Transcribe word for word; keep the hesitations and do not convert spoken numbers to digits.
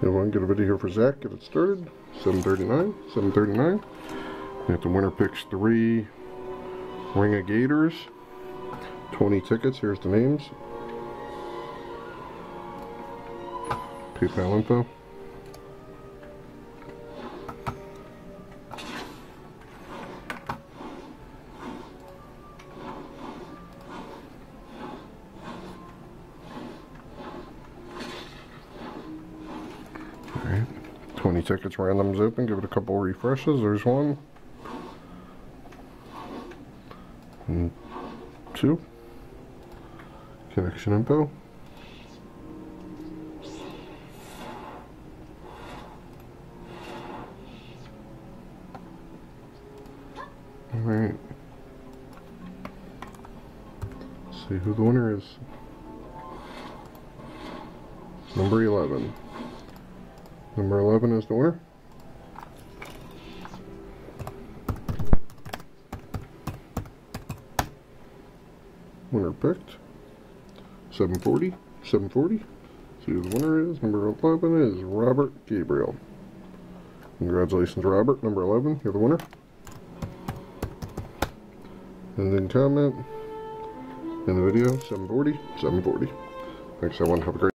You want to get a video here for Zach, get it started. seven thirty-nine, seven thirty-nine. We have the winner picks three Ring of Gators. twenty tickets, here's the names. PayPal info. Alright, twenty tickets, randoms open, give it a couple refreshes. There's one. And two. Connection info. Alright. See who the winner is. Number eleven. Number eleven is the winner. Winner picked. seven forty. seven forty. See who the winner is. Number eleven is Robert Gabriel. Congratulations, Robert. Number eleven, you're the winner. And then comment in the video, seven forty, seven forty. Thanks, everyone. Have a great